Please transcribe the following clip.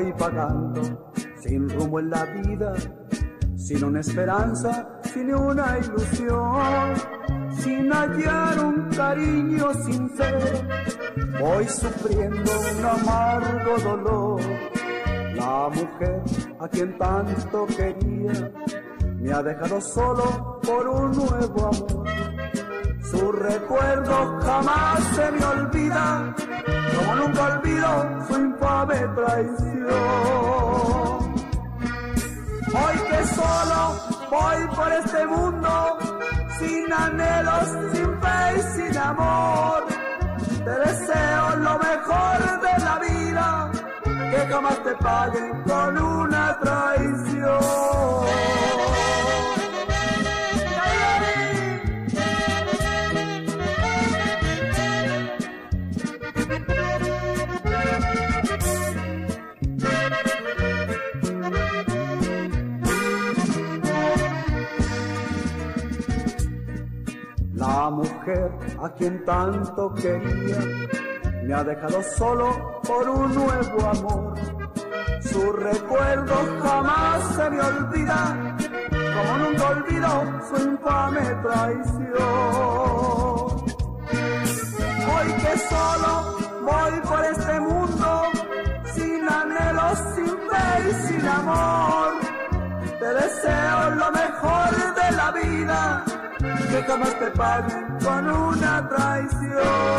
voy pagando, sin rumbo en la vida, sin una esperanza, sin una ilusión, sin hallar un cariño sincero, voy sufriendo un amargo dolor. La mujer a quien tanto quería me ha dejado solo por un nuevo amor. Su recuerdo jamás se me olvida, como nunca olvido su infame traición. Hoy que solo voy por este mundo, sin anhelos, sin fe y sin amor, te deseo lo mejor de la vida, que jamás te paguen con una traición. La mujer a quien tanto quería me ha dejado solo por un nuevo amor. Su recuerdo jamás se me olvida, como nunca olvido su infame traición. Hoy que solo voy por este mundo, sin anhelos, sin fe y sin amor, te deseo lo mejor de la vida, que jamás te paguen con una traición.